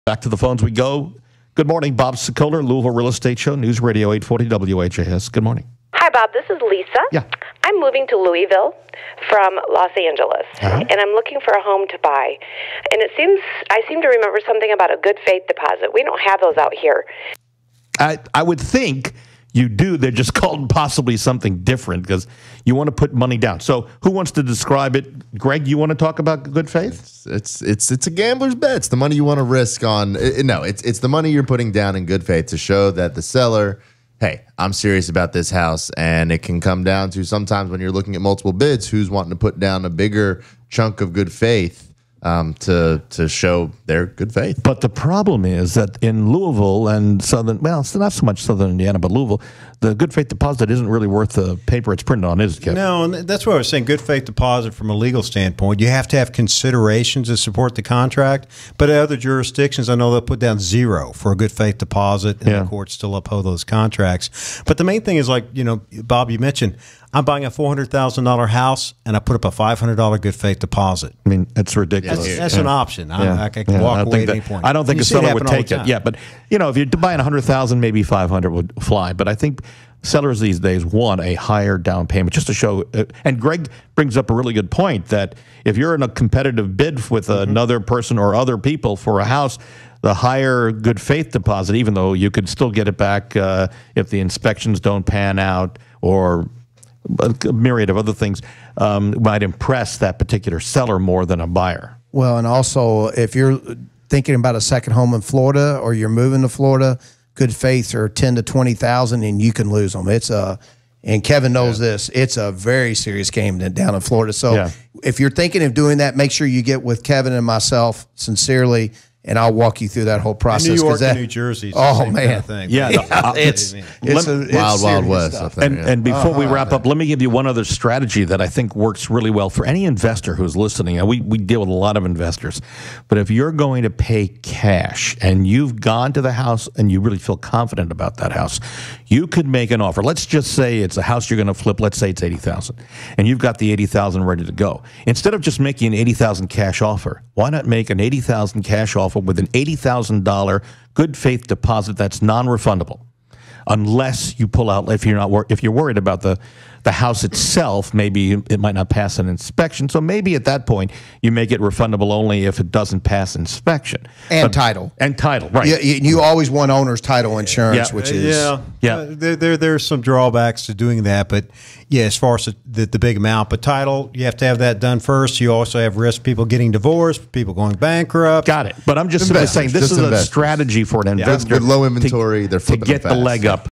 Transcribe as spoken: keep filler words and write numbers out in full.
Back to the phones we go. Good morning, Bob Sokoler, Louisville Real Estate Show, News Radio eight forty W H A S. Good morning. Hi, Bob. This is Lisa. Yeah. I'm moving to Louisville from Los Angeles, Uh-huh. and I'm looking for a home to buy. And it seems I seem to remember something about a good faith deposit. We don't have those out here. I, I would think you do. They're just called possibly something different because you want to put money down. So who wants to describe it? Greg, you want to talk about good faith? It's it's it's, it's a gambler's bet. It's the money you want to risk on. It, no, it's it's the money you're putting down in good faith to show that the seller, hey, I'm serious about this house. And it can come down to sometimes when you're looking at multiple bids, who's wanting to put down a bigger chunk of good faith um, to to show their good faith. But the problem is that in Louisville and southern, well, it's not so much southern Indiana, but Louisville, the good faith deposit isn't really worth the paper it's printed on, is it, Kevin? No, and that's what I was saying. Good faith deposit from a legal standpoint. You have to have considerations to support the contract. But in other jurisdictions, I know they'll put down zero for a good faith deposit, and Yeah. the courts still uphold those contracts. But the main thing is, like, you know, Bob, you mentioned, I'm buying a four hundred thousand dollar house, and I put up a five hundred dollar good faith deposit. I mean, it's ridiculous. That's, that's Yeah. an option. I, Yeah. I can Yeah. walk I don't away think at any that- point. I don't think You a see it seller happen would all the take it. time. Yeah, but you know, if you're buying a hundred thousand, maybe five hundred would fly. But I think sellers these days want a higher down payment just to show. Uh, and Greg brings up a really good point that if you're in a competitive bid with Mm-hmm. another person or other people for a house, the higher good faith deposit, even though you could still get it back uh, if the inspections don't pan out or a myriad of other things, um, might impress that particular seller more than a buyer. Well, and also if you're thinking about a second home in Florida or you're moving to Florida, good faith are ten to twenty thousand, and you can lose them. It's a, and Kevin knows this. It's a very serious game down in Florida. So Yeah. if you're thinking of doing that, make sure you get with Kevin and myself sincerely, and I'll walk you through that whole process. New 'cause York that, and New Jersey. Is the Oh same man, kind of thing. Yeah, no, uh, it's Let- it's, a, it's Wild, wild serious west stuff. up there. And, yeah. and before we Uh-huh. wrap up, let me give you one other strategy that I think works really well for any investor who's listening. And we, we deal with a lot of investors. But if you're going to pay cash and you've gone to the house and you really feel confident about that house, you could make an offer. Let's just say it's a house you're going to flip. Let's say it's eighty thousand dollars. And you've got the eighty thousand dollars ready to go. Instead of just making an eighty thousand dollars cash offer, why not make an eighty thousand dollars cash offer with an eighty thousand dollars good faith deposit that's non-refundable? Unless you pull out, if you're not wor- if you're worried about the the house itself, maybe it might not pass an inspection. So maybe at that point you make it refundable only if it doesn't pass inspection And But- title. and title, right? You, you you always want owner's title insurance, Yeah. which is yeah, Yeah. Uh, there, there there's some drawbacks to doing that, but yeah, as far as the, the, the big amount, but title, you have to have that done first. You also have risk people getting divorced, people going bankrupt. Got it. But I'm just Investors, saying this just is a investors. strategy for an investor With low to- inventory, they're to flipping get them the fast. leg up.